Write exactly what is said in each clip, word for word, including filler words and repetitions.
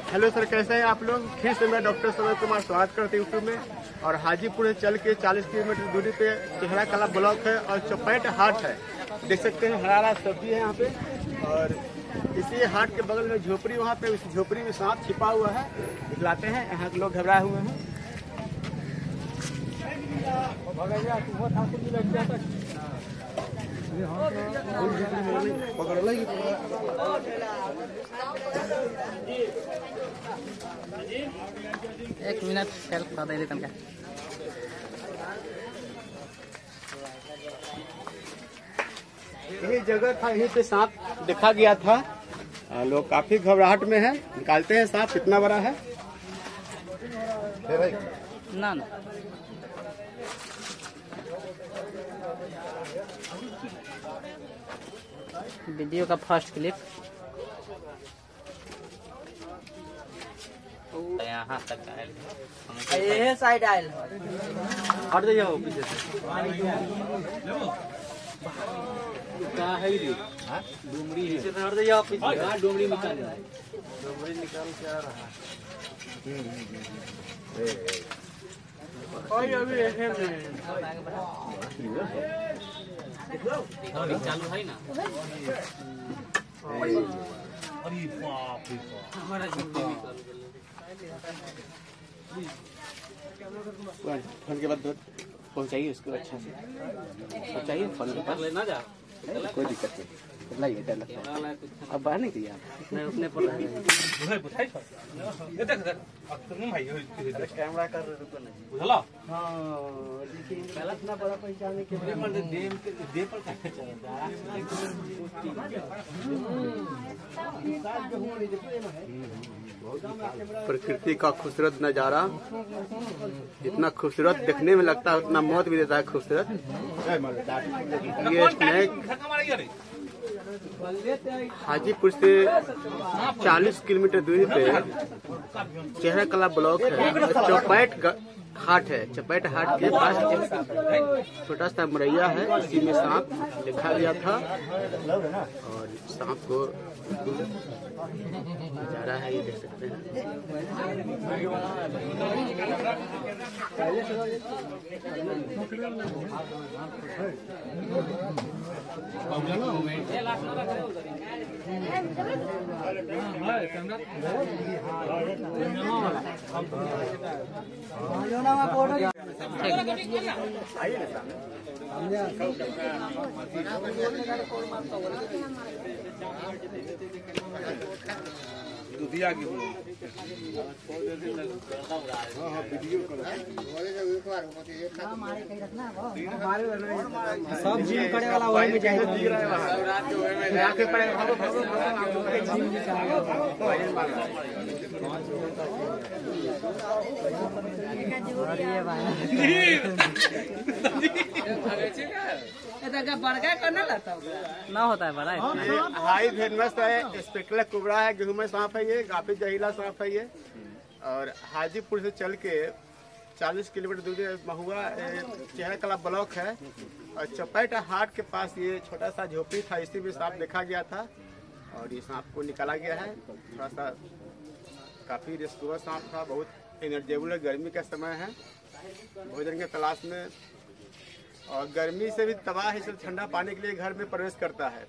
Hello sir, कैसे हैं आप लोग। फिर से मैं डॉक्टर समय कुमार स्वागत करते हैं यूट्यूब में। और हाजीपुर से चल के चालीस किलोमीटर दूरी पे चेहरा कला ब्लॉक है और चौपैठ हाट है। देख सकते हैं हरा हरा सब्जी है यहाँ पे। और इसी हाट के बगल में झोपड़ी, वहाँ पे उस झोपड़ी में सांप छिपा हुआ है, दिखलाते हैं। यहाँ के लोग घबराए हुए हैं। एक मिनट हेल्प कर दे तनका। यही जगह था, यहीं पे सांप देखा गया था। लोग काफी घबराहट में हैं। निकालते हैं सांप कितना बड़ा है। ना ना वीडियो का फर्स्ट क्लिप यहाँ तक आयल, ये साइड आयल हट जाइए पीछे से। क्या है ये डुमरी पीछे से हट जाइए पीछे। डुमरी निकाल डुमरी निकाल क्या रहा अभी चालू है ना। अरे बाप रे बाप, हमारा जिंदगी फोन के बाद पहुंचाइए उसको अच्छा से, पहुंचाइए फोन के पास। लेना जा कोई दिक्कत नहीं, लाइए डर लगता है। अब बाहर नहीं दिया नहीं उतने पर कैमरा कर बुझला। हाँ लेकिन पहला इतना बड़ा पहचाने के प्रकृति का खूबसूरत नजारा, जितना खूबसूरत देखने में लगता है उतना मौत भी देता है खूबसूरत। ये स्नैक हाजीपुर से चालीस किलोमीटर दूरी पे चेहरा कला ब्लॉक है। चौपैठ हाट है। चौपैठ हाट के पास छोटा सा मरैया है, इसी में सांप देखा गया था। और सांप को नजारा है, ये देख सकते हैं। दुधिया की सब जिम करे वाला वही में जाए। ना होता है बड़ा हाई वेनमस है, स्पेकुलर कुबरा है, गेहूं में सांप है ये, काफी जहरीला सांप है ये। और हाजीपुर से चल के चालीस किलोमीटर दूरी महुआ चेहरा कला ब्लॉक है। और चौपैठ हाट के पास ये छोटा सा झोपड़ी था, इसी में सांप देखा गया था। और ये सांप को निकाला गया है। थोड़ा सा काफी रिस्कुआ सांप था, बहुत एनर्जेबल है। गर्मी का समय है, भोजन के तलाश में, और गर्मी से भी तबाह है, ठंडा पानी के लिए घर में प्रवेश करता है।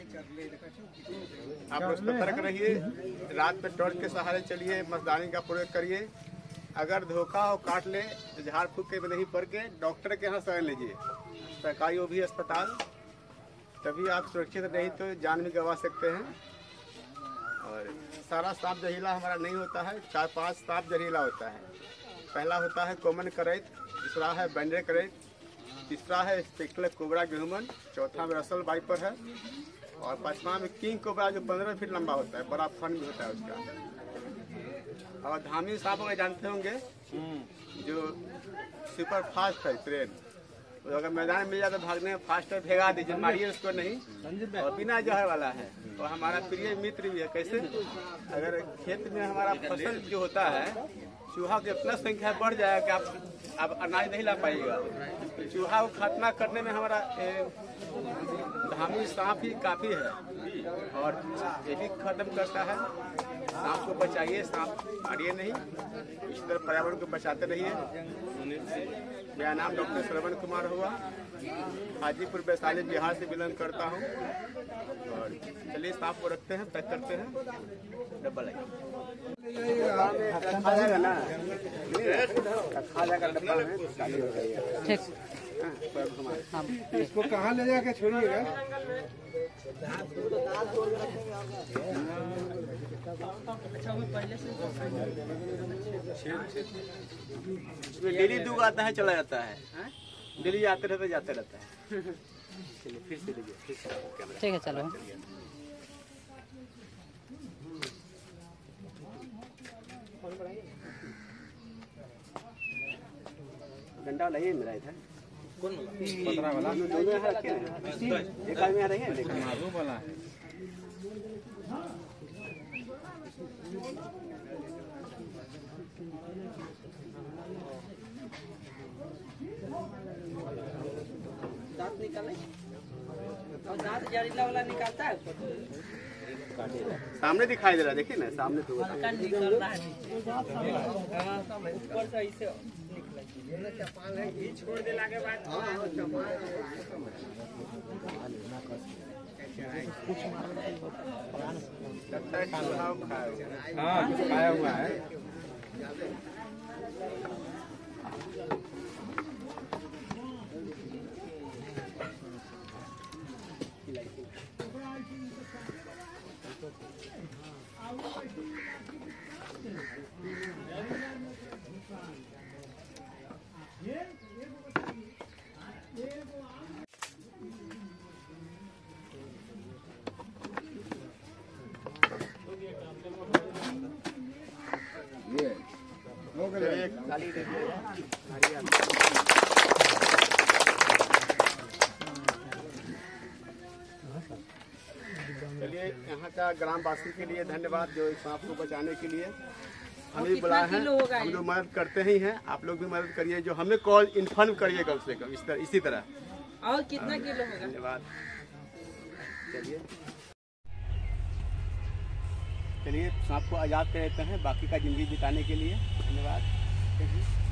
आप लोग सतर्क रहिए, रात में टॉर्च के सहारे चलिए, मर्दानी का प्रयोग करिए। अगर धोखा हो काट ले तो झाड़ फूक के नहीं पड़ के डॉक्टर के यहाँ शरण लीजिए, सरकारी वो भी अस्पताल, तभी आप सुरक्षित, नहीं तो जान भी गंवा सकते हैं। और सारा सांप जहरीला हमारा नहीं होता है, चार पांच सांप जहरीला होता है। पहला होता है कॉमन करैत, दूसरा है बैंडे करैत, तीसरा है स्पेकुलर कोबरा गेहूमन, चौथा में रसल वाइपर है, और पांचवा में किंग कोबरा जो पंद्रह फीट लंबा होता है, बड़ा फन भी होता है उसका। और धामी सांप अगर जानते होंगे, जो सुपर फास्ट है ट्रेन, तो अगर मैदान में मिल जाए तो भागने में फास्ट है, भेगा दीजिए, मारिए उसको नहीं। और बिना जहर वाला है, और हमारा प्रिय मित्र भी है। कैसे? अगर खेत में हमारा फसल जो होता है, चूहा की इतना संख्या बढ़ जाएगा कि आप अब अनाज नहीं ला पाइएगा। चूहा को खात्मा करने में हमारा धामी सांप ही काफी है और ये भी खत्म करता है। सांप को बचाइए, सांप मारिए नहीं, इसी तरह पर्यावरण को बचाते रहिए। मेरा नाम डॉक्टर श्रवण कुमार हुआ, हाजीपुर वैशाली बिहार से बिलोंग करता हूँ। और चलिए सांप को रखते हैं, पैक करते हैं। डब्बा लगे खा जाएगा ना, खा जाएगा डब्बा में, खाली हो जाएगा। ठीक। हाँ, इसको कहाँ ले जाके छोड़िएगा? इसमें डेली दूध आता है, चला जाता है, डेली आते रहता जाते रहता है। चलिए फिर से लीजिए, फिर से कैमरा। ठीक है, चलो। डंडा लाइए मेरा इधर। कौन पंद्रह वाला दोनों यहाँ रखे हैं, एक आदमी यहाँ रही है। मालूम वाला है। दांत निकाले और दांत जहरीला वाला निकालता है। सामने दिखाई दे रहा है, देखिए ना सामने तो हल्का निकल रहा है ऊपर से ऐसे छोड़ देला के बाद लगता है चूहा खाया हुआ। हाँ, कुछ खाया हुआ है। चलिए खाली दे दीजिए। चलिए यहाँ का ग्रामवासी के लिए धन्यवाद, जो इस सांप को बचाने के लिए हमें बुलाया है। हम लोग मदद करते ही हैं, आप लोग भी मदद करिए, जो हमें कॉल इन्फॉर्म करिए कम से कम, इस तरह इसी तरह। और कितना किलो होगा? धन्यवाद। चलिए चलिए सांप को आज़ाद कर देते हैं बाकी का ज़िंदगी बिताने के लिए। धन्यवाद।